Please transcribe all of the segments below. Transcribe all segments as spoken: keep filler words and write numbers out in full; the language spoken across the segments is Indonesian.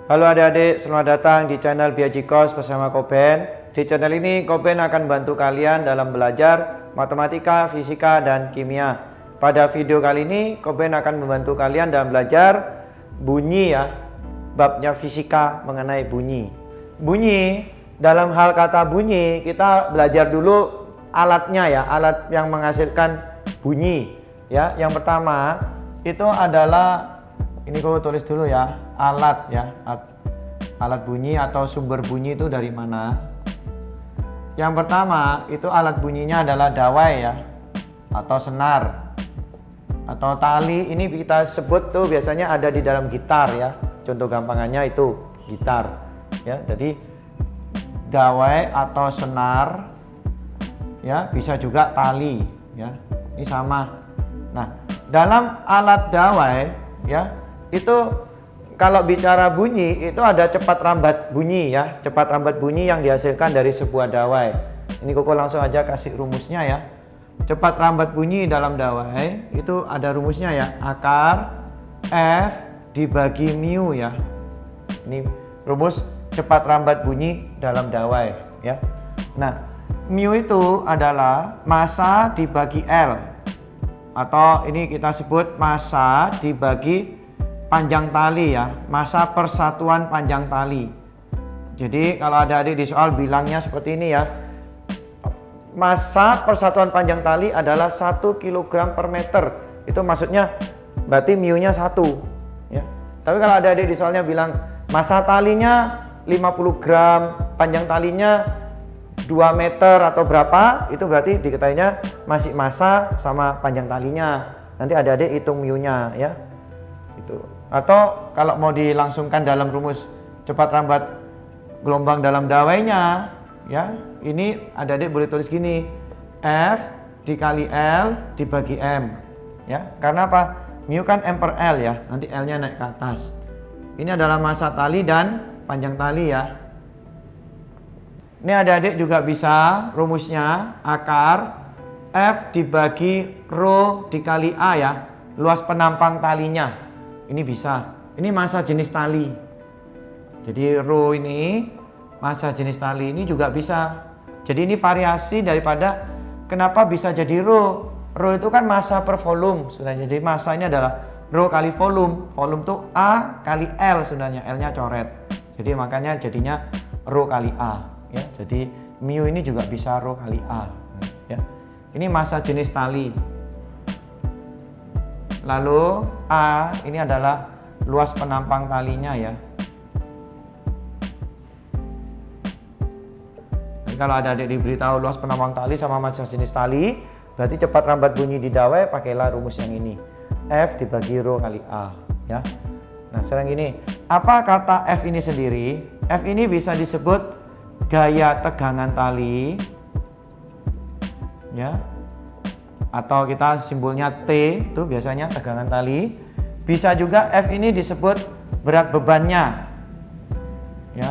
Halo adik-adik, selamat datang di channel Biajikos bersama Koben. Di channel ini Koben akan bantu kalian dalam belajar matematika, fisika, dan kimia. Pada video kali ini Koben akan membantu kalian dalam belajar bunyi ya, babnya fisika mengenai bunyi. Bunyi, dalam hal kata bunyi kita belajar dulu alatnya ya, alat yang menghasilkan bunyi ya. Yang pertama itu adalah, ini kau tulis dulu ya, alat ya, alat bunyi atau sumber bunyi itu dari mana. Yang pertama itu alat bunyinya adalah dawai ya, atau senar atau tali. Ini kita sebut tuh biasanya ada di dalam gitar ya, contoh gampangannya itu gitar ya. Jadi dawai atau senar ya, bisa juga tali ya, ini sama. Nah, dalam alat dawai ya, itu kalau bicara bunyi itu ada cepat rambat bunyi ya, cepat rambat bunyi yang dihasilkan dari sebuah dawai. Ini Koko langsung aja kasih rumusnya ya. Cepat rambat bunyi dalam dawai itu ada rumusnya ya, akar F dibagi mu ya. Ini rumus cepat rambat bunyi dalam dawai ya. Nah, mu itu adalah massa dibagi L, atau ini kita sebut massa dibagi panjang tali ya, massa persatuan panjang tali. Jadi kalau ada adik di soal bilangnya seperti ini ya, massa persatuan panjang tali adalah satu kilogram per meter. Itu maksudnya berarti mu-nya satu ya. Tapi kalau ada adik di soalnya bilang massa talinya lima puluh gram, panjang talinya dua meter atau berapa, itu berarti diketahuinya masih massa sama panjang talinya. Nanti ada adik hitung mu-nya ya. Itu. Atau kalau mau dilangsungkan dalam rumus cepat rambat gelombang dalam dawainya ya, ini adik-adik boleh tulis gini, F dikali L dibagi M ya. Karena apa? Mu kan M per L ya, nanti L nya naik ke atas. Ini adalah massa tali dan panjang tali ya. Ini adik-adik juga bisa rumusnya akar F dibagi rho dikali A ya, luas penampang talinya. Ini bisa, ini massa jenis tali. Jadi rho ini, massa jenis tali ini juga bisa. Jadi ini variasi daripada kenapa bisa jadi rho. Rho itu kan massa per volume sebenarnya. Jadi massa ini adalah rho kali volume. Volume itu A kali L sebenarnya, L-nya coret. Jadi makanya jadinya rho kali A ya. Jadi mu ini juga bisa rho kali A ya. Ini massa jenis tali. Lalu A ini adalah luas penampang talinya ya. Jadi kalau ada adik diberitahu luas penampang tali sama massa jenis tali, berarti cepat rambat bunyi di dawai pakailah rumus yang ini, F dibagi rho kali A ya. Nah sekarang gini, apa kata F ini sendiri? F ini bisa disebut gaya tegangan tali ya, atau kita simbolnya T itu biasanya tegangan tali. Bisa juga F ini disebut berat bebannya ya.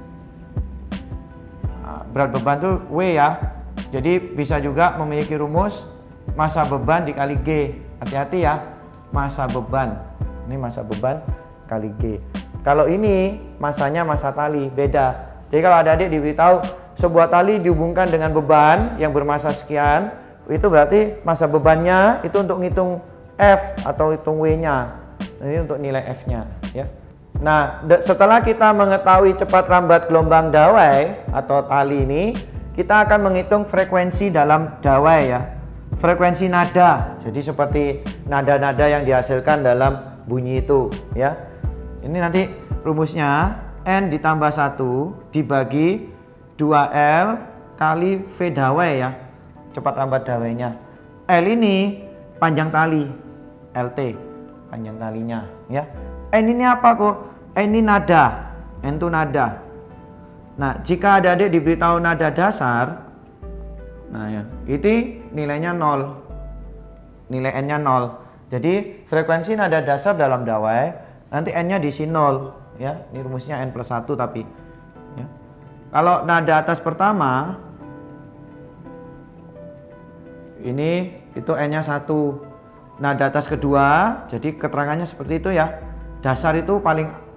Berat beban itu W ya. Jadi bisa juga memiliki rumus massa beban dikali G. Hati-hati ya, massa beban. Ini massa beban kali G. Kalau ini massanya massa tali, beda. Jadi kalau ada adik diberitahu sebuah tali dihubungkan dengan beban yang bermassa sekian, itu berarti massa bebannya itu untuk ngitung F atau hitung W-nya. Ini untuk nilai F-nya ya. Nah, setelah kita mengetahui cepat rambat gelombang dawai atau tali ini, kita akan menghitung frekuensi dalam dawai ya. Frekuensi nada. Jadi seperti nada-nada yang dihasilkan dalam bunyi itu ya. Ini nanti rumusnya N ditambah satu dibagi dua L kali V dawai ya. Cepat rambat dawainya. L ini panjang tali, L T panjang talinya ya. N ini apa kok? N ini nada, N itu nada. Nah jika adik-adik diberitahu nada dasar, nah ya, itu nilainya nol, nilai N nya nol. Jadi frekuensi nada dasar dalam dawai nanti N nya diisi nol ya. Ini rumusnya N plus satu tapi ya. Kalau nada atas pertama ini itu N nya satu, nada atas kedua, jadi keterangannya seperti itu ya. Dasar itu paling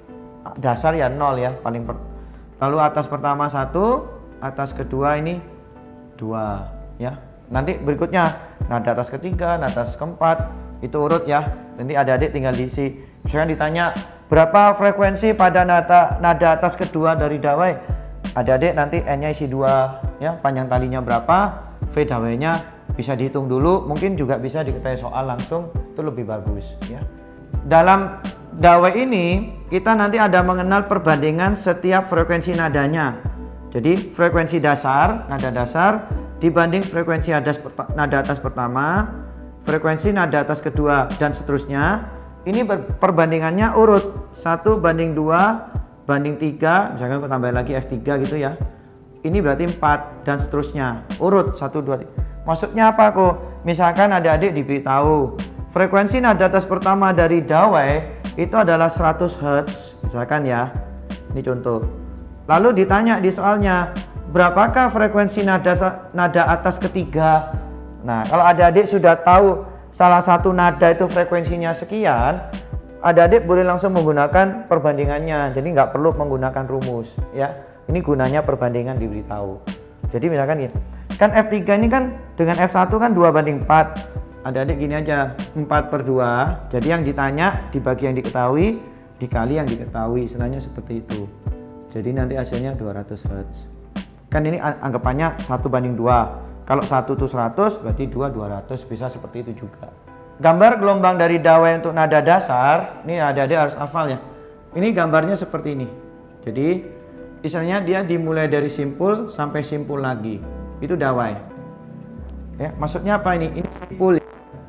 dasar ya nol ya paling per, lalu atas pertama satu, atas kedua ini dua ya. Nanti berikutnya nada atas ketiga, nada atas keempat itu urut ya. Nanti adik-adik tinggal diisi. Misalkan ditanya berapa frekuensi pada nada nada atas kedua dari dawai, adik-adik nanti N-nya isi dua ya, panjang talinya berapa, V dawainya bisa dihitung dulu, mungkin juga bisa diketahui soal langsung, itu lebih bagus ya. Dalam dawai ini kita nanti ada mengenal perbandingan setiap frekuensi nadanya. Jadi frekuensi dasar, nada dasar dibanding frekuensi atas, nada atas pertama, frekuensi nada atas kedua dan seterusnya. Ini perbandingannya urut satu banding dua banding tiga, misalkan aku tambah lagi F tiga gitu ya. Ini berarti empat dan seterusnya. Urut satu dua tiga. Maksudnya apa kok? Misalkan adik-adik diberitahu frekuensi nada atas pertama dari dawai itu adalah seratus hertz, misalkan ya. Ini contoh. Lalu ditanya di soalnya, berapakah frekuensi nada nada atas ketiga? Nah, kalau adik-adik sudah tahu salah satu nada itu frekuensinya sekian, adik-adik boleh langsung menggunakan perbandingannya. Jadi nggak perlu menggunakan rumus ya. Ini gunanya perbandingan diberitahu. Jadi misalkan gini, kan F tiga ini kan dengan F satu kan dua banding empat. Adik-adik gini aja, empat per dua. Jadi yang ditanya dibagi yang diketahui dikali yang diketahui, sebenarnya seperti itu. Jadi nanti hasilnya dua ratus hertz. Kan ini anggapannya satu banding dua. Kalau satu itu seratus berarti dua dua ratus, bisa seperti itu juga. Gambar gelombang dari dawai untuk nada dasar, ini adik-adik harus hafal ya. Ini gambarnya seperti ini. Jadi misalnya dia dimulai dari simpul sampai simpul lagi. Itu dawai. Ya, maksudnya apa ini? Ini simpul.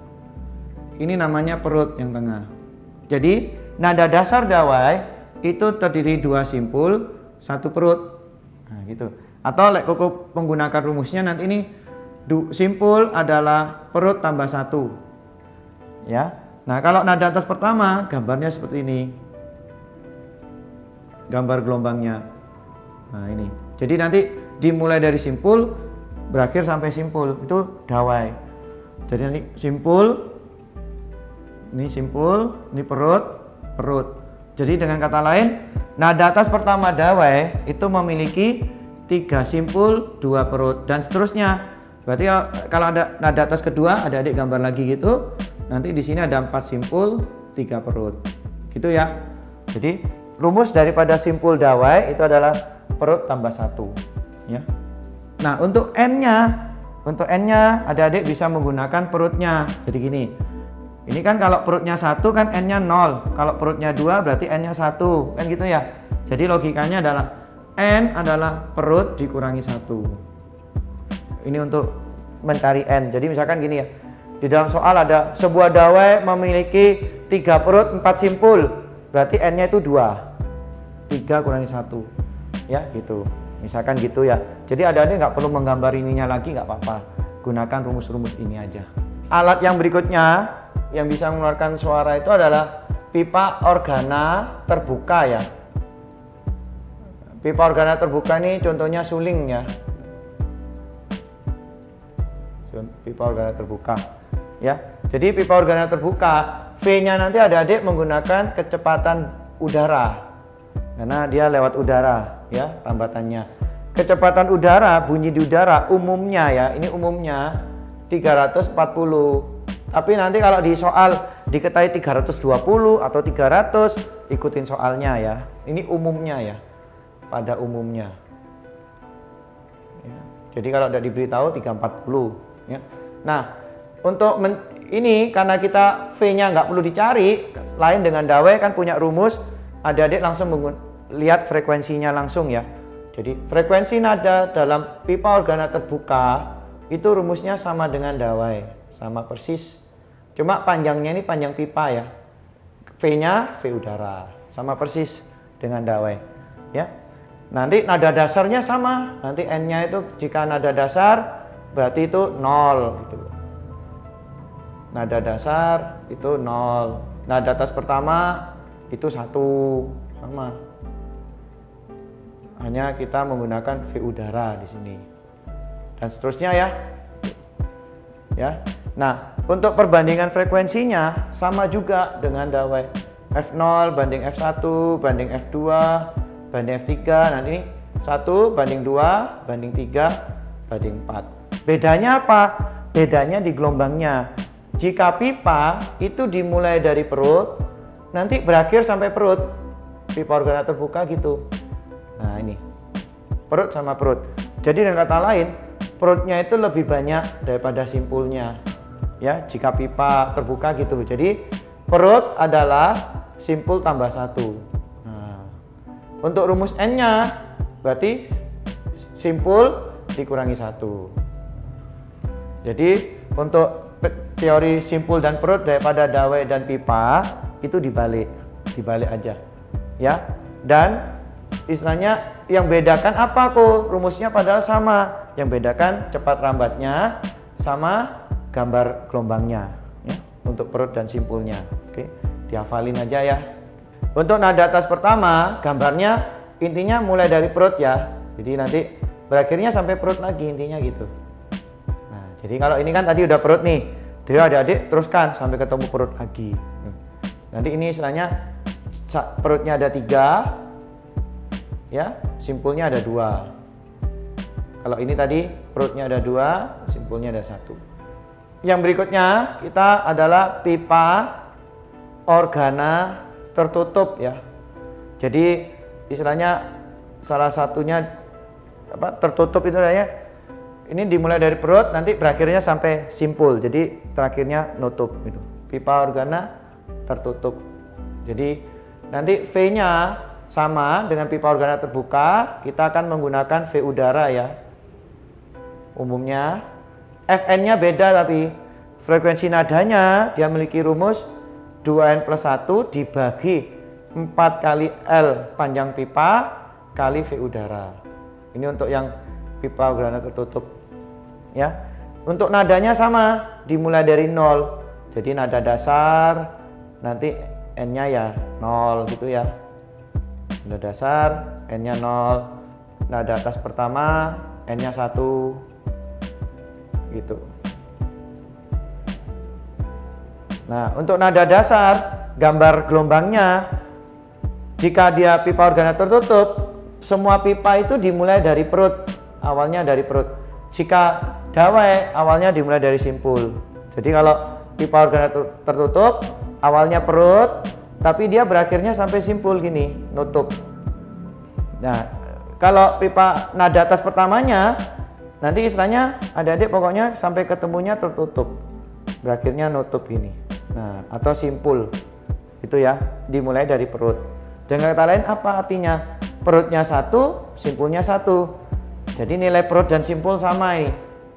Ini namanya perut yang tengah. Jadi nada dasar dawai itu terdiri dua simpul, satu perut. Nah, gitu. Atau lek koko menggunakan rumusnya nanti ini simpul adalah perut tambah satu. Ya. Nah, kalau nada atas pertama gambarnya seperti ini. Gambar gelombangnya. Nah, ini. Jadi nanti dimulai dari simpul berakhir sampai simpul, itu dawai. Jadi nanti simpul, ini simpul, ini perut, perut. Jadi dengan kata lain, nada atas pertama dawai itu memiliki tiga simpul, dua perut dan seterusnya. Berarti kalau ada nada atas kedua, ada adik gambar lagi gitu. Nanti di sini ada empat simpul, tiga perut. Gitu ya. Jadi rumus daripada simpul dawai itu adalah perut tambah satu, ya. Nah, untuk N-nya, untuk N-nya adik-adik bisa menggunakan perutnya. Jadi gini. Ini kan kalau perutnya satu kan N-nya nol. Kalau perutnya dua berarti N-nya satu. Kan gitu ya. Jadi logikanya adalah N adalah perut dikurangi satu. Ini untuk mencari N. Jadi misalkan gini ya. Di dalam soal ada sebuah dawai memiliki tiga perut, empat simpul. Berarti N-nya itu dua. tiga kurangi satu. Ya, gitu. Misalkan gitu ya. Jadi adik-adik nggak perlu menggambar ininya lagi, nggak apa-apa. Gunakan rumus-rumus ini aja. Alat yang berikutnya yang bisa mengeluarkan suara itu adalah pipa organa terbuka ya. Pipa organa terbuka ini contohnya suling ya. Pipa organa terbuka ya. Jadi pipa organa terbuka, V-nya nanti adik-adik menggunakan kecepatan udara. Karena dia lewat udara ya rambatannya. Kecepatan udara, bunyi di udara umumnya ya, ini umumnya tiga ratus empat puluh. Tapi nanti kalau di soal diketahui tiga ratus dua puluh atau tiga ratus, ikutin soalnya ya. Ini umumnya ya, pada umumnya. Ya. Jadi kalau tidak diberitahu tiga ratus empat puluh. Ya. Nah, untuk men ini karena kita V-nya nggak perlu dicari, lain dengan dawai kan punya rumus, adik-adik langsung lihat frekuensinya langsung ya. Jadi frekuensi nada dalam pipa organa terbuka itu rumusnya sama dengan dawai, sama persis. Cuma panjangnya ini panjang pipa ya. V-nya V udara, sama persis dengan dawai. Ya. Nanti nada dasarnya sama. Nanti N-nya itu jika nada dasar berarti itu nol gitu. Nada dasar itu nol. Nada atas pertama itu satu, sama. Hanya kita menggunakan V udara di sini. Dan seterusnya ya. Ya. Nah, untuk perbandingan frekuensinya sama juga dengan dawai. F nol banding F satu banding F dua banding F tiga. Nah ini satu banding dua banding tiga banding empat. Bedanya apa? Bedanya di gelombangnya. Jika pipa itu dimulai dari perut, nanti berakhir sampai perut. Pipa organa terbuka gitu. Nah ini perut sama perut. Jadi dengan kata lain, perutnya itu lebih banyak daripada simpulnya. Ya, jika pipa terbuka gitu. Jadi perut adalah simpul tambah satu. Nah, untuk rumus N-nya berarti simpul dikurangi satu. Jadi untuk teori simpul dan perut daripada dawai dan pipa itu dibalik, dibalik aja, ya. Dan istilahnya yang bedakan apa kok? Rumusnya padahal sama. Yang bedakan cepat rambatnya sama gambar gelombangnya, ya, untuk perut dan simpulnya. Oke, dihafalin aja ya. Untuk nada atas pertama, gambarnya intinya mulai dari perut ya. Jadi nanti berakhirnya sampai perut lagi intinya gitu. Nah, jadi kalau ini kan tadi udah perut nih, dia adik-adik teruskan sampai ketemu perut lagi. Nanti ini istilahnya perutnya ada tiga, ya, simpulnya ada dua. Kalau ini tadi perutnya ada dua, simpulnya ada satu. Yang berikutnya kita adalah pipa organa tertutup ya. Jadi istilahnya salah satunya apa tertutup itu ya. Ini dimulai dari perut, nanti berakhirnya sampai simpul. Jadi terakhirnya nutup gitu. Pipa organa tertutup. Jadi nanti V-nya sama dengan pipa organa terbuka, kita akan menggunakan V udara ya. Umumnya F N-nya beda tapi frekuensi nadanya dia memiliki rumus dua N plus satu dibagi empat kali L panjang pipa kali V udara. Ini untuk yang pipa organa tertutup ya. Untuk nadanya sama, dimulai dari nol. Jadi nada dasar nanti N-nya ya nol gitu ya. Nada dasar N-nya nol. Nada atas pertama N-nya satu gitu. Nah, untuk nada dasar gambar gelombangnya, jika dia pipa organa tertutup, semua pipa itu dimulai dari perut, awalnya dari perut. Jika dawai, awalnya dimulai dari simpul. Jadi kalau pipa organa tertutup, awalnya perut, tapi dia berakhirnya sampai simpul gini, nutup. Nah, kalau pipa nada atas pertamanya, nanti istilahnya adik-adik pokoknya sampai ketemunya tertutup, berakhirnya nutup gini. Nah, atau simpul itu ya, dimulai dari perut. Dengan kata lain apa artinya? Perutnya satu, simpulnya satu. Jadi nilai perut dan simpul sama ini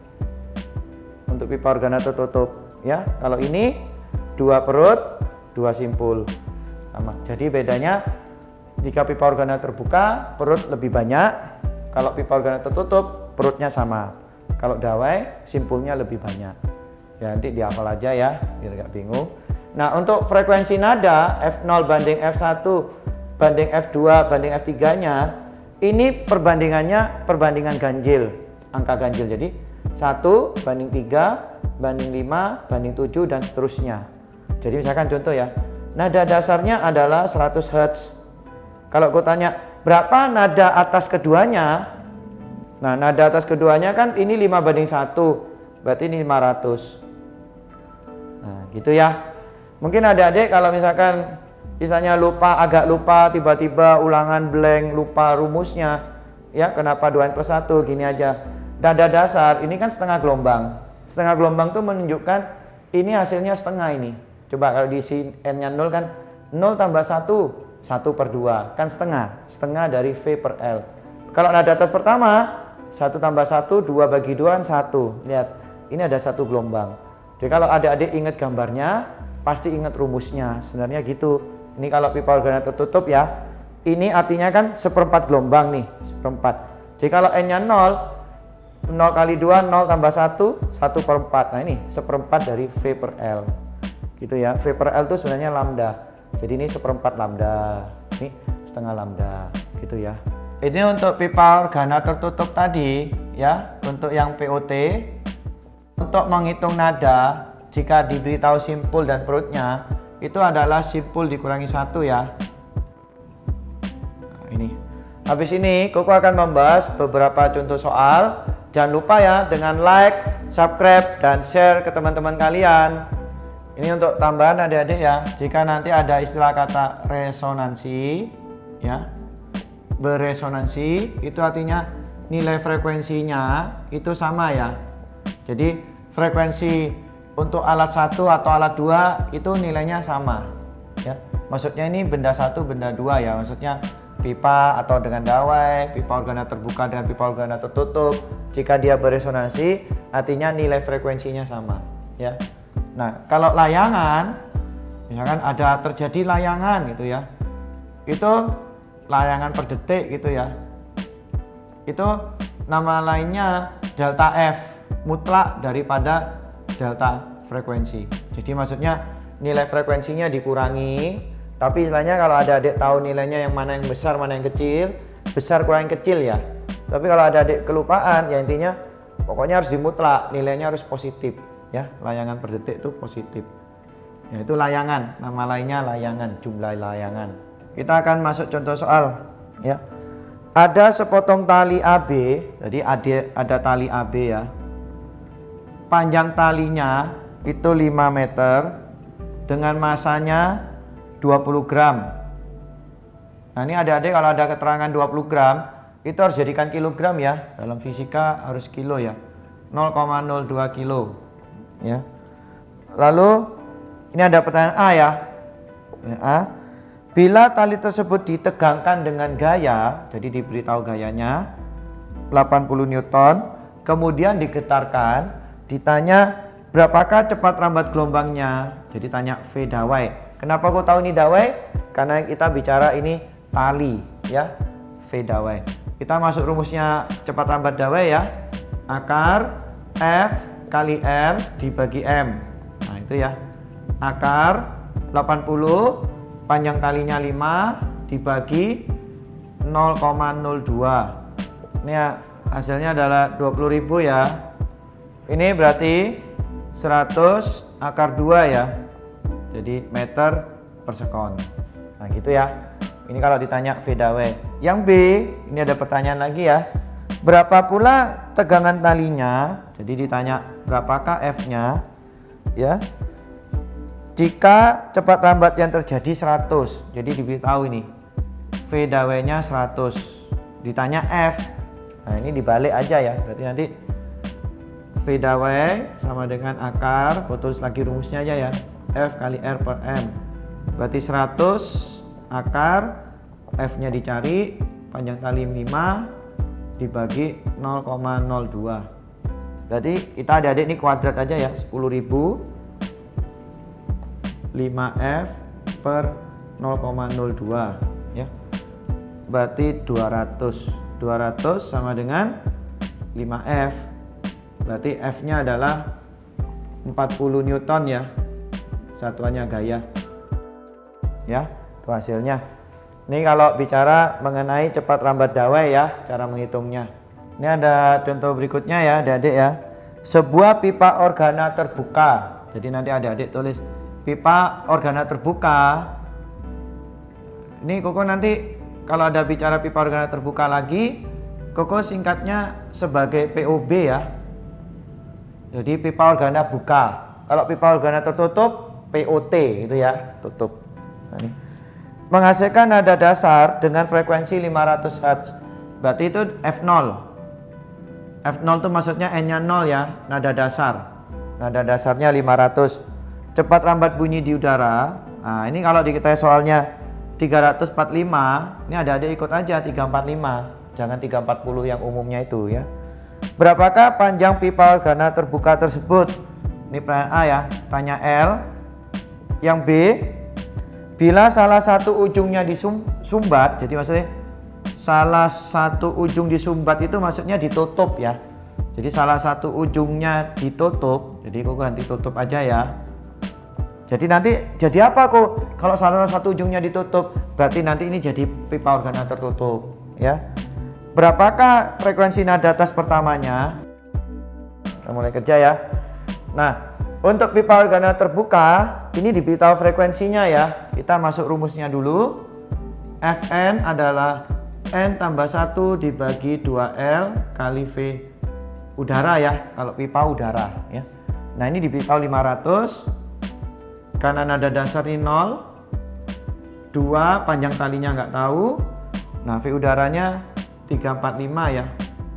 untuk pipa organa tertutup ya. Kalau ini dua perut, dua simpul sama. Jadi bedanya jika pipa organa terbuka perut lebih banyak, kalau pipa organa tertutup perutnya sama. Kalau dawai simpulnya lebih banyak. Ya nanti dihafal aja ya biar gak bingung. Nah, untuk frekuensi nada F nol banding F satu banding F dua banding F tiga nya ini perbandingannya perbandingan ganjil, angka ganjil. Jadi satu banding tiga banding lima banding tujuh dan seterusnya. Jadi misalkan contoh ya, nada dasarnya adalah seratus hertz. Kalau gue tanya berapa nada atas keduanya, nah nada atas keduanya kan ini lima banding satu, berarti ini lima ratus. Nah gitu ya. Mungkin adik-adik kalau misalkan misalnya lupa, agak lupa, tiba-tiba ulangan blank, lupa rumusnya, ya kenapa dua N plus satu, gini aja. Nada dasar ini kan setengah gelombang. Setengah gelombang tuh menunjukkan ini hasilnya setengah ini. Coba kalau diisi N-nya nol kan, nol tambah satu, satu per dua, kan setengah. Setengah dari V per L. Kalau nada atas pertama, satu tambah satu, dua bagi dua, satu. Lihat, ini ada satu gelombang. Jadi kalau adik-adik ingat gambarnya, pasti ingat rumusnya. Sebenarnya gitu. Ini kalau pipa organa tertutup ya, ini artinya kan seperempat gelombang nih, seperempat. Jadi kalau N-nya nol, nol kali dua, nol tambah satu, satu per empat. Nah ini seperempat dari V per L. Gitu ya, V per L itu sebenarnya lambda. Jadi ini seperempat lambda, ini setengah lambda, gitu ya. Ini untuk pipa organa tertutup tadi ya, untuk yang P O T. Untuk menghitung nada, jika diberitahu simpul dan perutnya, itu adalah simpul dikurangi satu ya. Nah, ini. Habis ini Koko akan membahas beberapa contoh soal. Jangan lupa ya dengan like, subscribe, dan share ke teman-teman kalian. Ini untuk tambahan adik-adik ya. Jika nanti ada istilah kata resonansi ya, beresonansi itu artinya nilai frekuensinya itu sama ya. Jadi frekuensi untuk alat satu atau alat dua itu nilainya sama ya. Maksudnya ini benda satu, benda dua ya. Maksudnya pipa atau dengan dawai, pipa organa terbuka dengan pipa organa tertutup. Jika dia beresonansi, artinya nilai frekuensinya sama ya. Nah, kalau layangan, misalkan ada terjadi layangan gitu ya. Itu layangan per detik gitu ya. Itu nama lainnya delta F, mutlak daripada delta frekuensi. Jadi maksudnya nilai frekuensinya dikurangi, tapi istilahnya kalau ada adik tahu nilainya yang mana yang besar mana yang kecil, besar kurang yang kecil ya. Tapi kalau ada adik kelupaan ya intinya pokoknya harus dimutlak, nilainya harus positif ya. Layangan per detik itu positif ya. Itu layangan, nama lainnya layangan, jumlah layangan. Kita akan masuk contoh soal ya. Ada sepotong tali A B, jadi ada, ada tali A B ya. Panjang talinya itu lima meter dengan masanya dua puluh gram. Nah ini adik-adik kalau ada keterangan dua puluh gram itu harus jadikan kilogram ya. Dalam fisika harus kilo ya, nol koma nol dua kilo ya. Lalu ini ada pertanyaan A ya. A, bila tali tersebut ditegangkan dengan gaya, jadi diberitahu gayanya delapan puluh newton, kemudian digetarkan, ditanya berapakah cepat rambat gelombangnya. Jadi tanya V dawai. Kenapa kau tahu ini dawai? Karena kita bicara ini tali ya, V dawai. Kita masuk rumusnya cepat rambat dawai ya. Akar F kali R dibagi M. Nah itu ya. Akar delapan puluh, panjang talinya lima dibagi nol koma nol dua. Ini ya, hasilnya adalah dua puluh ribu ya. Ini berarti seratus akar dua ya. Jadi meter per sekon. Nah gitu ya. Ini kalau ditanya V dawai. Yang B, ini ada pertanyaan lagi ya. Berapa pula tegangan talinya? Jadi ditanya berapakah F-nya ya. Jika cepat rambat yang terjadi seratus. Jadi diberitahu ini V dawainya seratus. Ditanya F. Nah ini dibalik aja ya. Berarti nanti V dawai sama dengan akar, aku tulis lagi rumusnya aja ya. F kali R per M. Berarti seratus akar, F-nya dicari, panjang tali lima dibagi nol koma nol dua. Berarti kita adik-adik ini kuadrat aja ya, sepuluh ribu lima F per nol koma nol dua ya. Berarti dua ratus. dua ratus sama dengan lima F. Berarti F-nya adalah empat puluh newton ya. Satuannya gaya. Ya, itu hasilnya. Ini kalau bicara mengenai cepat rambat dawai ya, cara menghitungnya. Ini ada contoh berikutnya ya, adik-adik ya. Sebuah pipa organa terbuka. Jadi nanti adik-adik tulis pipa organa terbuka. Ini Koko nanti kalau ada bicara pipa organa terbuka lagi, Koko singkatnya sebagai P O B ya. Jadi pipa organa buka. Kalau pipa organa tertutup, P O T itu ya, tutup. Nah, ini. Menghasilkan nada dasar dengan frekuensi lima ratus hertz. Berarti itu F nol. F nol itu maksudnya N-nya nol ya, nada dasar. Nada dasarnya lima ratus. Cepat rambat bunyi di udara. Nah, ini kalau diketahui soalnya tiga ratus empat puluh lima, ini adik-adik ikut aja tiga ratus empat puluh lima. Jangan tiga ratus empat puluh yang umumnya itu ya. Berapakah panjang pipa organa terbuka tersebut? Ini pertanyaan A ya, tanya L. Yang B, bila salah satu ujungnya disumbat, jadi maksudnya salah satu ujung disumbat itu maksudnya ditutup ya. Jadi salah satu ujungnya ditutup, jadi kok ganti tutup aja ya. Jadi nanti jadi apa kok kalau salah satu ujungnya ditutup? Berarti nanti ini jadi pipa organa tertutup ya. Berapakah frekuensi nada atas pertamanya? Kita mulai kerja ya. Nah, Untuk pipa organa terbuka, ini diberitahu frekuensinya ya. Kita masuk rumusnya dulu. Fn adalah N tambah satu dibagi dua L kali V udara ya, kalau pipa udara ya. Nah ini diberitahu lima ratus, karena nada dasar ini nol, dua panjang talinya nggak tahu. Nah V udaranya tiga ratus empat puluh lima ya.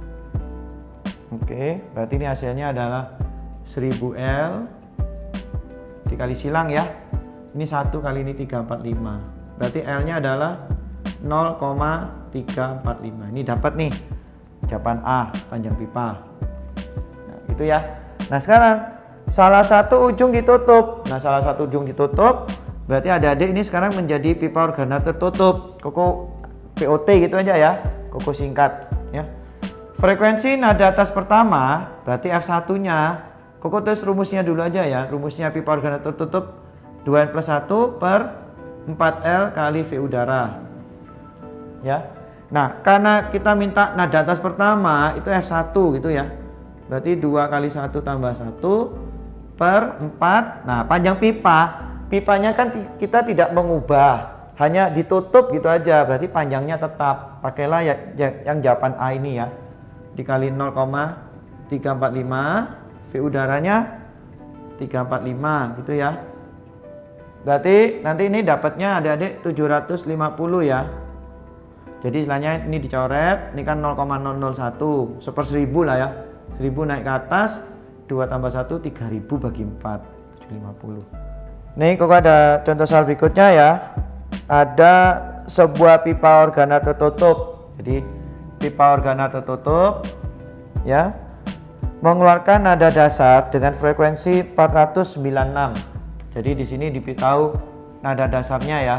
Oke, berarti ini hasilnya adalah seribu L dikali silang ya. Ini satu kali ini tiga ratus empat puluh lima. Berarti L-nya adalah nol koma tiga empat lima. Ini dapat nih jawaban A, panjang pipa. Nah, gitu ya. Nah, sekarang salah satu ujung ditutup. Nah, salah satu ujung ditutup berarti adik-adik ini sekarang menjadi pipa organa tertutup. Koko P O T gitu aja ya. Koko singkat ya. Frekuensi nada atas pertama berarti F satu-nya. Koko terus rumusnya dulu aja ya. Rumusnya pipa organa tertutup dua N plus satu per empat L kali V udara. Ya. Nah, karena kita minta nada atas pertama itu F satu gitu ya. Berarti dua kali satu tambah satu per empat. Nah, panjang pipa, pipanya kan kita tidak mengubah, hanya ditutup gitu aja. Berarti panjangnya tetap. Pakailah ya, ya, yang jawaban A ini ya. Dikali nol koma tiga empat lima, V udaranya tiga ratus empat puluh lima gitu ya. Berarti nanti ini dapatnya adik-adik tujuh ratus lima puluh ya. Jadi istilahnya ini dicoret, ini kan nol koma nol nol satu, seper seribu lah ya. seribu naik ke atas, dua tambah satu, tiga ribu bagi empat, tujuh ratus lima puluh. Nih kok ada contoh soal berikutnya ya. Ada sebuah pipa organa tertutup. Jadi pipa organa tertutup ya, mengeluarkan nada dasar dengan frekuensi empat ratus sembilan puluh enam. Jadi di sini diberitahu nada dasarnya ya.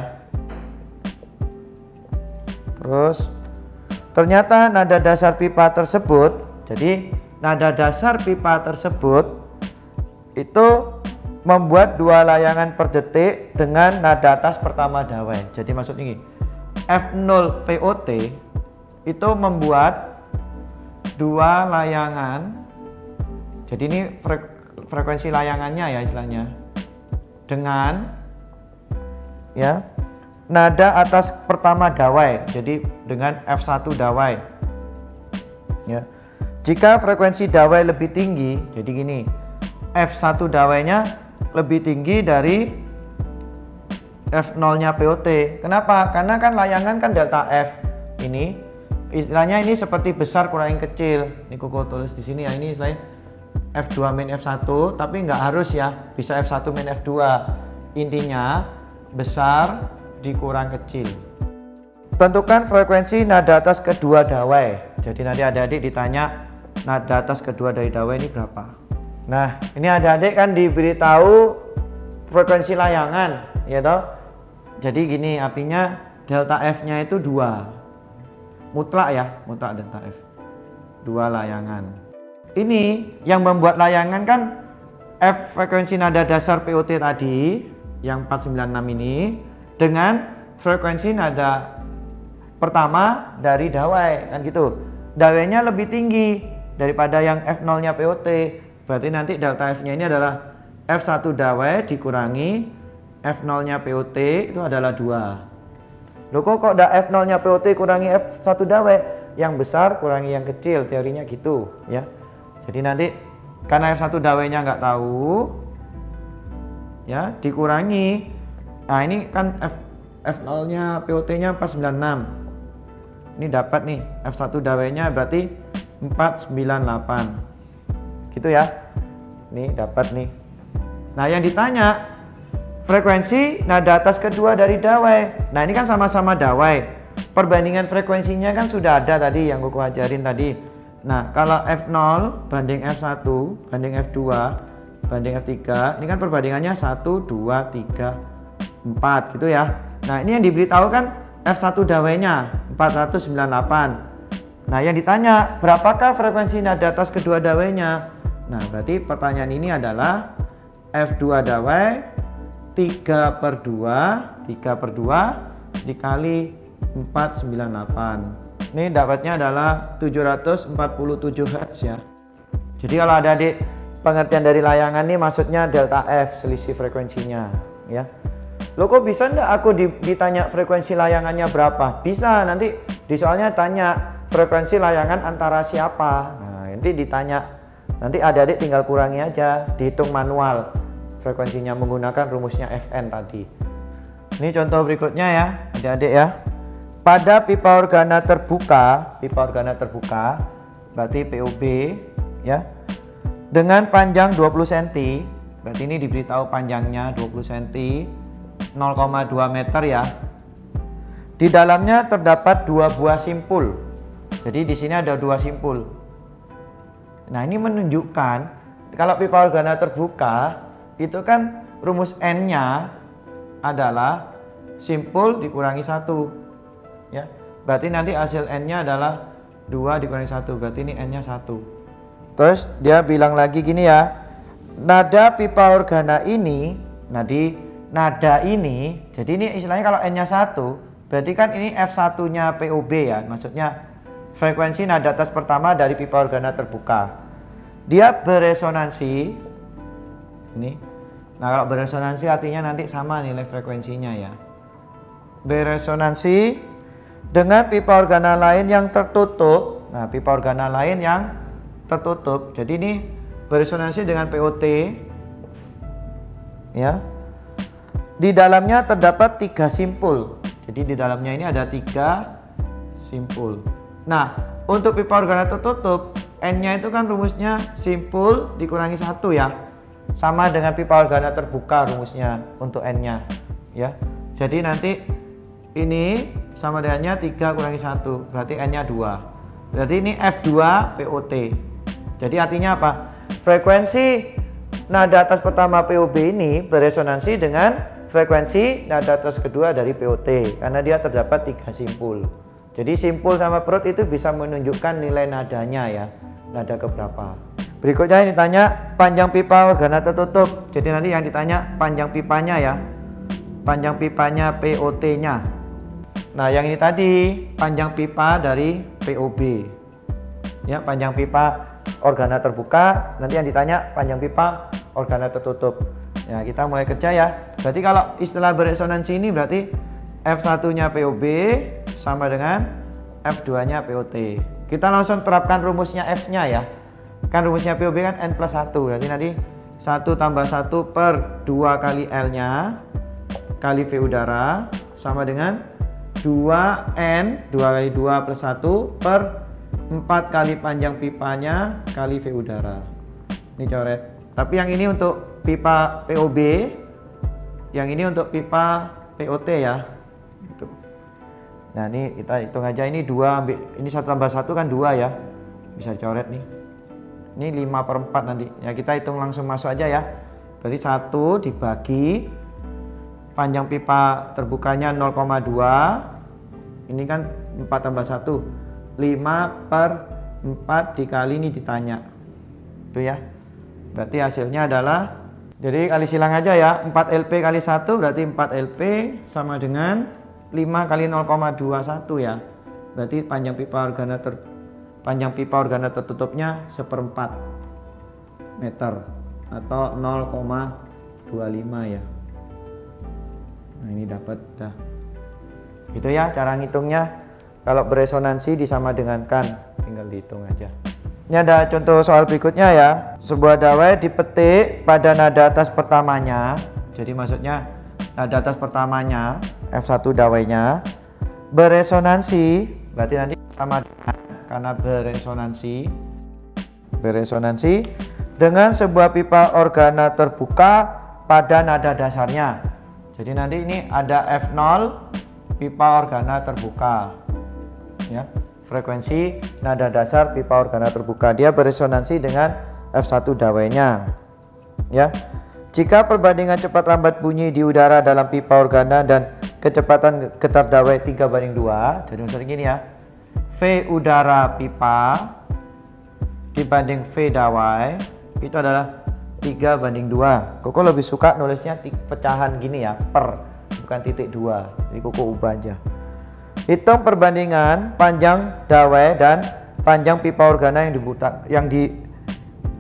Terus ternyata nada dasar pipa tersebut, jadi nada dasar pipa tersebut itu membuat dua layangan per detik dengan nada atas pertama dawai. Jadi maksudnya ini F nol P O T itu membuat dua layangan. Jadi ini fre frekuensi layangannya ya istilahnya. Dengan ya nada atas pertama dawai, jadi dengan F satu dawai ya. Jika frekuensi dawai lebih tinggi, jadi gini, F satu dawainya lebih tinggi dari F nol nya P O T. Kenapa? Karena kan layangan kan delta F ini istilahnya ini seperti besar kurangi kecil. Ini Koko tulis di sini ya, ini istilahnya F dua min F satu, tapi nggak harus ya, bisa F satu min F dua. Intinya besar dikurang kecil. Tentukan frekuensi nada atas kedua dawai. Jadi nanti adik-adik ditanya nada atas kedua dari dawai ini berapa. Nah, ini adik-adik kan diberitahu frekuensi layangan, ya toh. Jadi gini, artinya delta F-nya itu dua. Mutlak ya, mutlak delta F. Dua layangan. Ini yang membuat layangan kan F frekuensi nada dasar P O T tadi yang empat ratus sembilan puluh enam ini dengan frekuensi nada pertama dari dawai kan gitu. Dawainya lebih tinggi daripada yang F nol nya P O T. Berarti nanti delta F-nya ini adalah F satu dawai dikurangi F nol nya P O T itu adalah dua. Loh kok kok ada F nol nya P O T kurangi F satu dawai? Yang besar kurangi yang kecil, teorinya gitu ya. Jadi nanti karena F satu dawainya nggak tahu ya, dikurangi. Nah ini kan F, F nol nya P O T nya empat ratus sembilan puluh enam. Ini dapat nih F satu dawainya berarti empat ratus sembilan puluh delapan. Gitu ya. Nih dapat nih. Nah yang ditanya frekuensi nada atas kedua dari dawai. Nah ini kan sama-sama dawai. Perbandingan frekuensinya kan sudah ada tadi yang Koko ajarin tadi. Nah kalau F nol banding F satu banding F dua banding F tiga, ini kan perbandingannya satu, dua, tiga, empat gitu ya. Nah ini yang diberitahu kan F satu dawainya empat ratus sembilan puluh delapan. Nah yang ditanya berapakah frekuensi nada atas kedua dawainya. Nah berarti pertanyaan ini adalah F dua dawai tiga per dua, tiga per dua dikali empat ratus sembilan puluh delapan. Ini dapatnya adalah tujuh ratus empat puluh tujuh hertz ya. Jadi kalau adik-adik pengertian dari layangan ini maksudnya delta F, selisih frekuensinya ya. Loh kok bisa enggak aku ditanya frekuensi layangannya berapa? Bisa, nanti di soalnya tanya frekuensi layangan antara siapa. Nah, nanti ditanya. Nanti adik-adik tinggal kurangi aja, dihitung manual frekuensinya menggunakan rumusnya F N tadi. Ini contoh berikutnya ya, adik-adik ya. Pada pipa organa terbuka, pipa organa terbuka berarti P O B ya. Dengan panjang dua puluh sentimeter, berarti ini diberitahu panjangnya dua puluh sentimeter. nol koma dua meter ya. Di dalamnya terdapat dua buah simpul. Jadi di sini ada dua simpul. Nah, ini menunjukkan kalau pipa organa terbuka itu kan rumus N-nya adalah simpul dikurangi satu. Ya. Berarti nanti hasil N-nya adalah dua dikurangi satu. Berarti ini N-nya satu. Terus dia bilang lagi gini ya. Nada pipa organa ini, nah di nada ini, jadi ini istilahnya kalau N-nya satu, berarti kan ini F satu-nya P O B ya, maksudnya frekuensi nada atas pertama dari pipa organa terbuka. Dia beresonansi, ini, nah kalau beresonansi artinya nanti sama nilai frekuensinya ya. Beresonansi dengan pipa organa lain yang tertutup, nah pipa organa lain yang tertutup, jadi ini beresonansi dengan P O T, ya. Di dalamnya terdapat tiga simpul. Jadi di dalamnya ini ada tiga simpul. Nah, untuk pipa organa tertutup, N-nya itu kan rumusnya simpul dikurangi satu ya. Sama dengan pipa organa terbuka rumusnya untuk N-nya. Ya. Jadi nanti ini sama dengannya tiga kurangi satu. Berarti N-nya dua. Berarti ini F dua P O T. Jadi artinya apa? Frekuensi nada atas pertama P O B ini beresonansi dengan frekuensi nada atas kedua dari P O T karena dia terdapat tiga simpul. Jadi simpul sama perut itu bisa menunjukkan nilai nadanya ya, nada keberapa. Berikutnya ini ditanya panjang pipa organa tertutup. Jadi nanti yang ditanya panjang pipanya ya, panjang pipanya P O T-nya. Nah yang ini tadi panjang pipa dari P O B. Ya, panjang pipa organa terbuka. Nanti yang ditanya panjang pipa organa tertutup. Ya, kita mulai kerja ya. Berarti kalau istilah beresonansi ini berarti F satu-nya P O B sama dengan F dua-nya P O T. Kita langsung terapkan rumusnya F-nya ya. Kan rumusnya P O B kan N plus satu. Berarti nanti satu tambah satu per dua kali L-nya kali V udara sama dengan dua N, dua kali dua plus satu per empat kali panjang pipanya kali V udara. Ini coret. Tapi yang ini untuk pipa P O B, yang ini untuk pipa P O T ya. Nah ini kita hitung aja, ini dua, ini satu tambah satu kan dua ya. Bisa coret nih. Ini lima per empat nanti. Ya kita hitung langsung masuk aja ya. Berarti satu dibagi panjang pipa terbukanya nol koma dua. Ini kan empat tambah satu. lima per empat dikali ini ditanya. Itu ya. Berarti hasilnya adalah, jadi kali silang aja ya, empat L P kali satu berarti empat L P sama dengan lima kali nol koma dua satu ya. Berarti panjang pipa organa ter panjang pipa organa tertutupnya seperempat meter atau nol koma dua lima ya. Nah, ini dapat dah. Itu ya cara ngitungnya. Kalau beresonansi disama dengankan, tinggal dihitung aja. Ini ada contoh soal berikutnya ya. Sebuah dawai dipetik pada nada atas pertamanya. Jadi maksudnya nada atas pertamanya F satu dawainya beresonansi, berarti nanti sama karena beresonansi. Beresonansi dengan sebuah pipa organa terbuka pada nada dasarnya. Jadi nanti ini ada F nol pipa organa terbuka. Ya, frekuensi nada dasar pipa organa terbuka, dia beresonansi dengan F satu dawainya. Ya, jika perbandingan cepat lambat bunyi di udara dalam pipa organa dan kecepatan getar dawai tiga banding dua, jadi misalnya gini ya, V udara pipa dibanding V dawai itu adalah tiga banding dua. Koko lebih suka nulisnya pecahan gini ya, per, bukan titik dua. Jadi Koko ubah aja. Hitung perbandingan panjang dawai dan panjang pipa organa yang diputar, yang di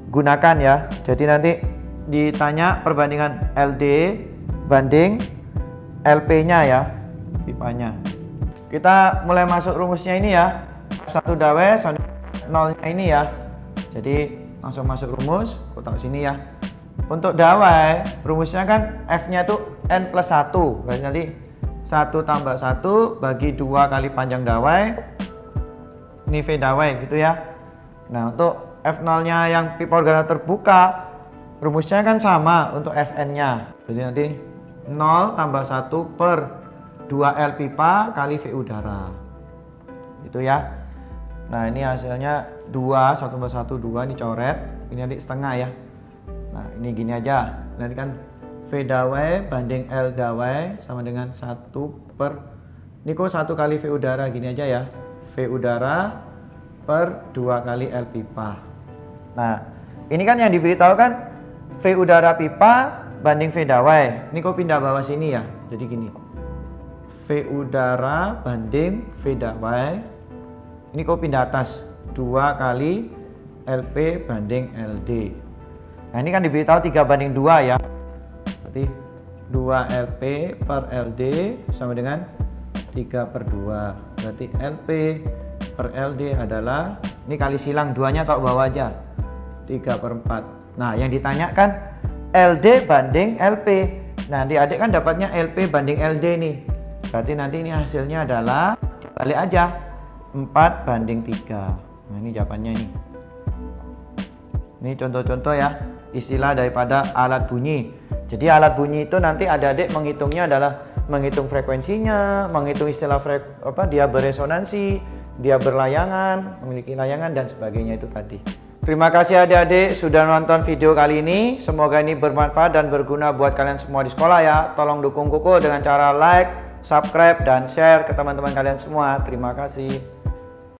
gunakan ya. Jadi nanti ditanya perbandingan L D banding L P-nya ya, pipanya. Kita mulai masuk rumusnya ini ya. Satu dawai sama nolnya ini ya. Jadi langsung masuk rumus, aku taruh sini ya. Untuk dawai rumusnya kan F-nya tuh N plus satu. Berarti nanti satu tambah satu bagi dua kali panjang dawai. Ini V dawai gitu ya. Nah, untuk F nol-nya yang pipa udara terbuka, rumusnya kan sama untuk Fn-nya. Jadi nanti nol tambah satu per dua L pipa kali V udara. Itu ya. Nah, ini hasilnya dua, satu tambah satu, dua, ini coret. Ini nanti setengah ya. Nah, ini gini aja. Nanti kan V dawai banding L dawai sama dengan satu per, ini kok satu kali V udara gini aja ya. V udara per dua kali L pipa. Nah, ini kan yang diberitahu kan V udara pipa banding V dawai. Ini kok pindah bawah sini ya. Jadi gini. V udara banding V dawai. Ini kok pindah atas. dua kali L P banding L D. Nah, ini kan diberitahu tiga banding dua ya. Berarti dua L P per L D sama dengan tiga per dua. Berarti L P per L D adalah, ini kali silang, duanya taruh bawah aja, tiga per empat. Nah, yang ditanyakan L D banding L P. Nah, adik-adik kan dapatnya L P banding L D nih. Berarti nanti ini hasilnya adalah balik aja, empat banding tiga. Nah, ini jawabannya ini. Ini contoh-contoh ya, istilah daripada alat bunyi. Jadi alat bunyi itu nanti adik-adik menghitungnya adalah menghitung frekuensinya, menghitung istilah frek, apa, dia beresonansi, dia berlayangan, memiliki layangan dan sebagainya itu tadi. Terima kasih adik-adik sudah nonton video kali ini. Semoga ini bermanfaat dan berguna buat kalian semua di sekolah ya. Tolong dukung Kuku dengan cara like, subscribe, dan share ke teman-teman kalian semua. Terima kasih.